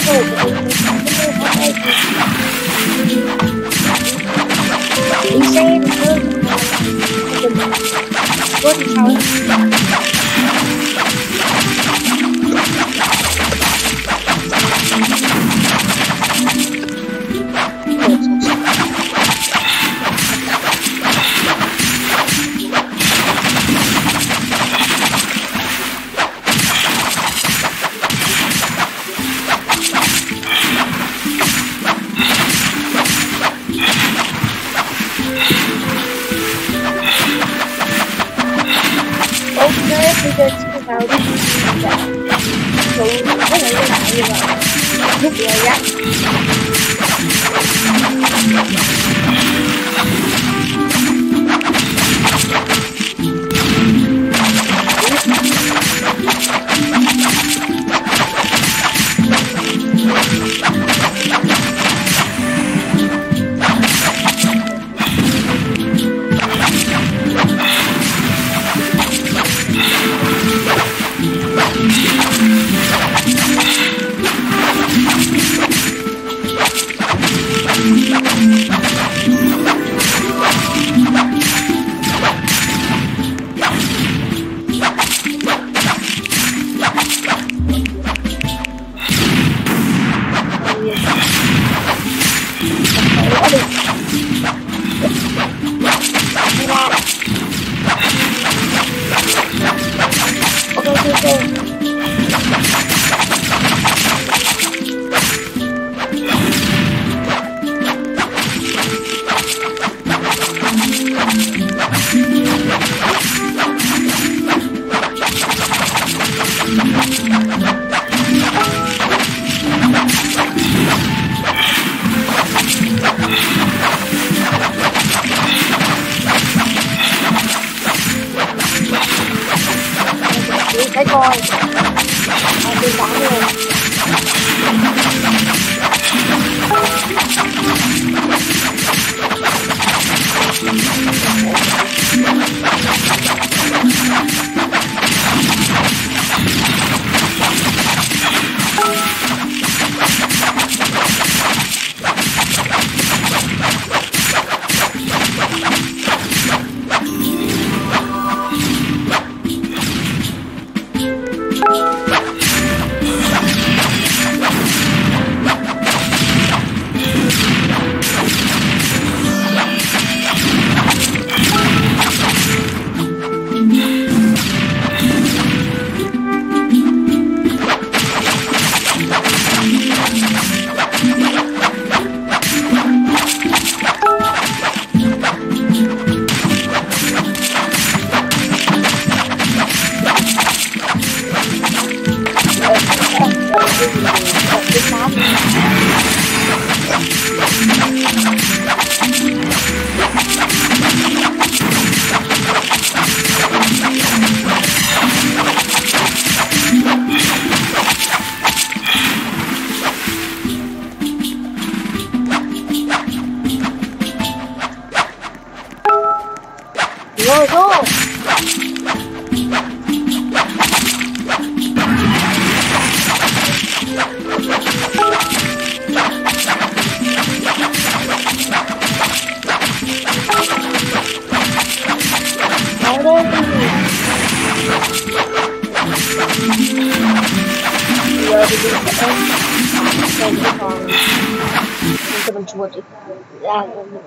mình chuột ra mình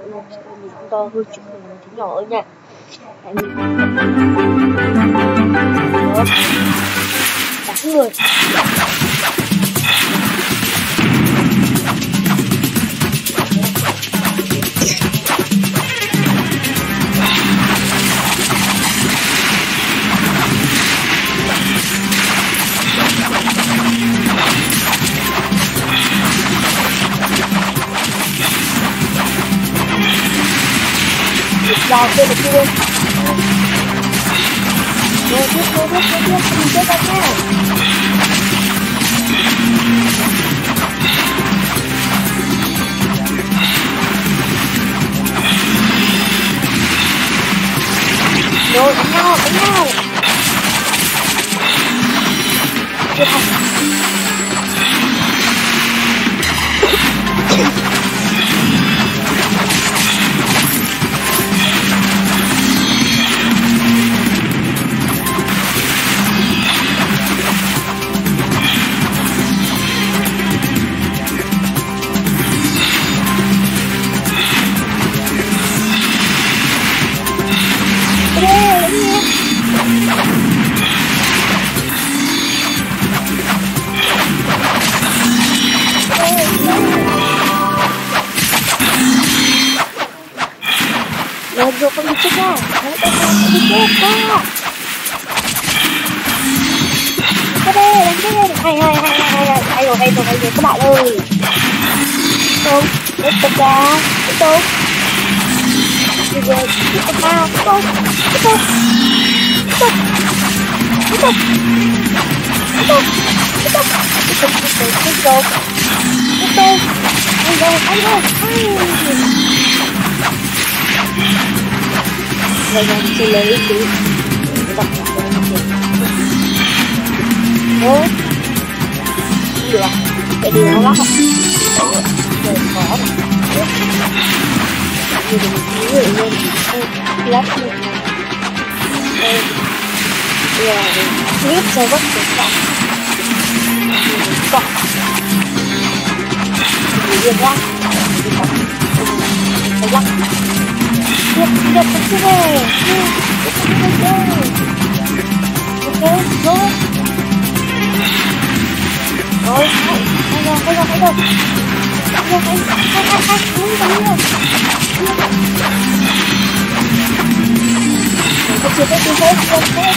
cũng to hơn chứ không thấy nhỏ hơn nha. Tại mình đánh người. Vào kia được chưa? Rồi tiếp, mình chết ra nha. Rồi, đánh nhau. Chưa thành. được con đi chết ra. Con đi chết ra. Cái đây, đánh cái hay rồi các bạn ơi. Không, tiếp tục ra, tiếp tục. Bây giờ tiếp tục nào, tiếp tục. Rồi mình sẽ lấy tí đọc lại thôi. Được, cái điều nó lắm. Rồi khó. Bây giờ mình cứ gửi lên lắp một rồi clip cho bất kỳ các bạn liền ra phải lắc tiếp cái này ok rồi hay rồi chưa có tiếng hết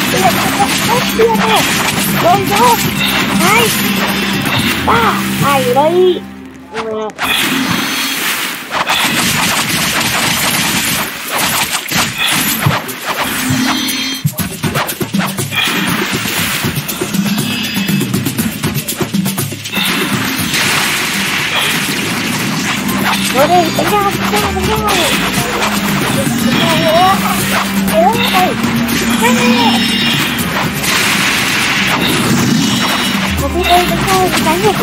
rồi 2 3 ai ở đây rồi đi đánh nhau một cái đánh rồi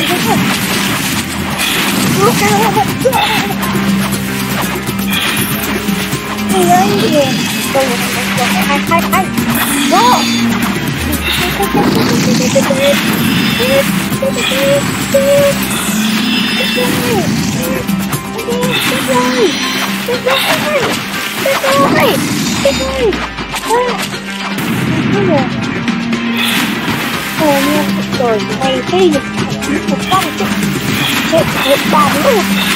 rồi mày thi được một trăm chết hết ba nữa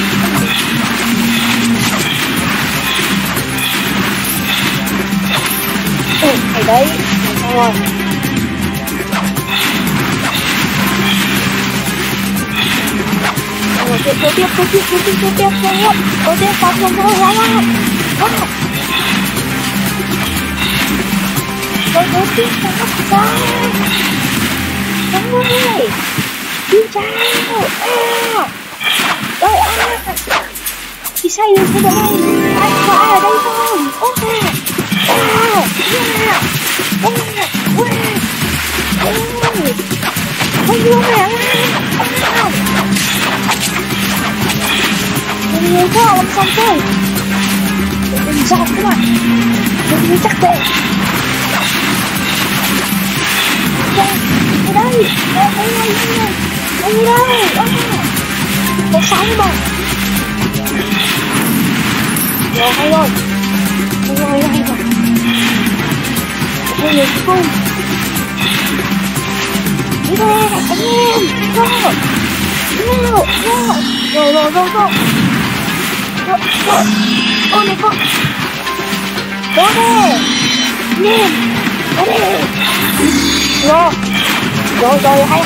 thầy đấy rồi tiếp phát không thôi ra rồi tiếp phát đúng rồi xin chào rồi thì say lên cái đây anh có ai ở đây không không luôn nè nhiều quá làm xong thôi đừng dọn các bạn đừng chắc tệ đây có sáng mà rồi hay rồi hay nhiều không đi ra anh em rồi ôi này con đó đây nhìn đó đây rồi hay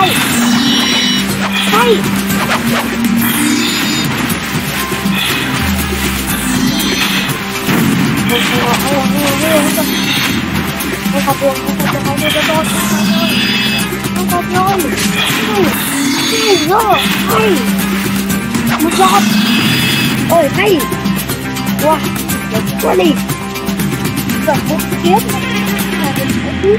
một giọt ôi hay wow đẹp quá đi và một kiếp là mình phải cứu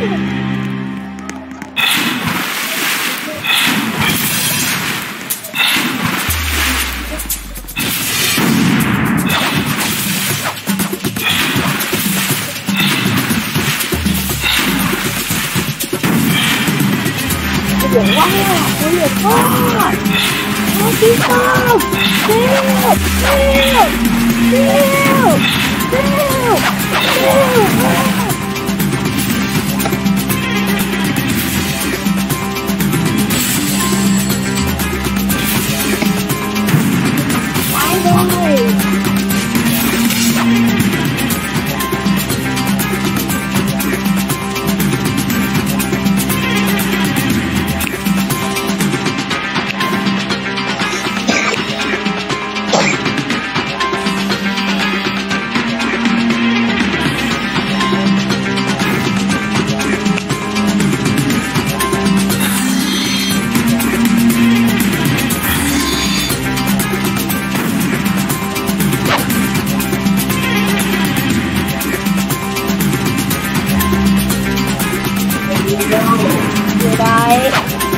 Đi không? Rồi đây.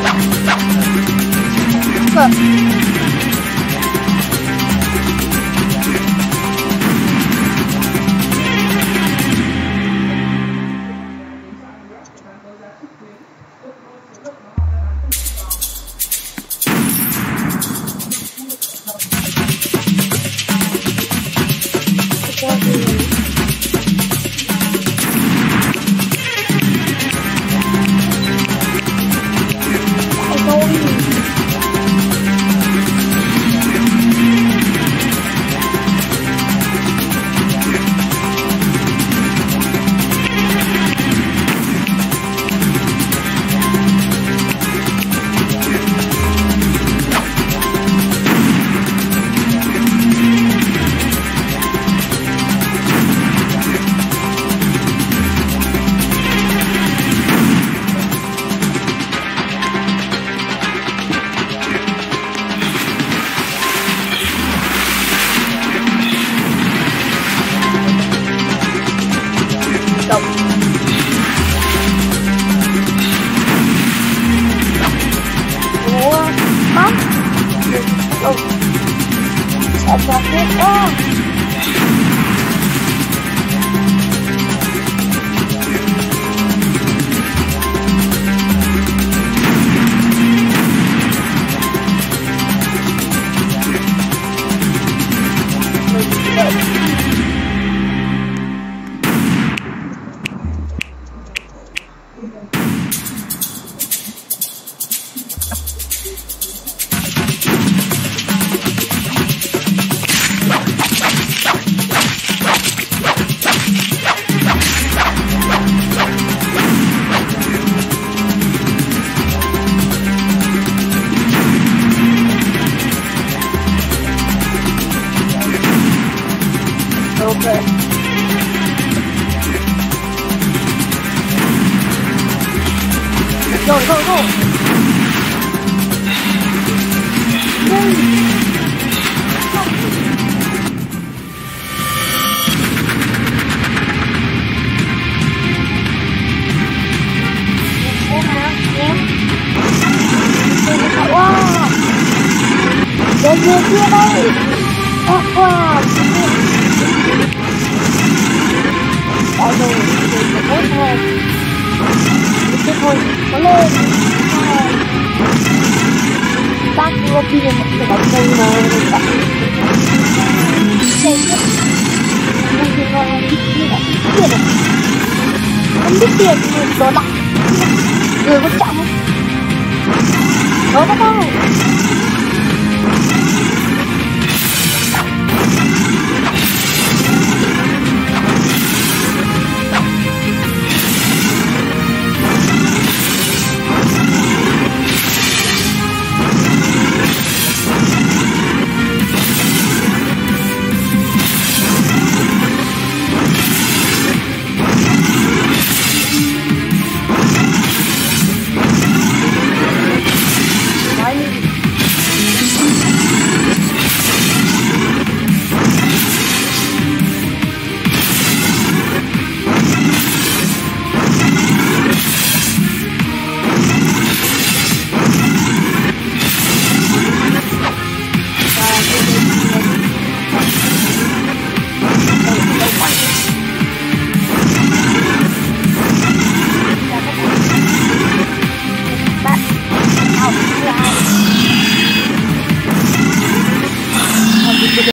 Go. Đến kia đây. Wow. Đại rồi, tốt thôi. Tiếp thôi, có lên. Bác đưa đi một cái bánh cây mà bạn xem hết. Nó thì nó đi như là tiền à? Không biết tiền thì đó đặt. Người có chạm không? Đó có đâu.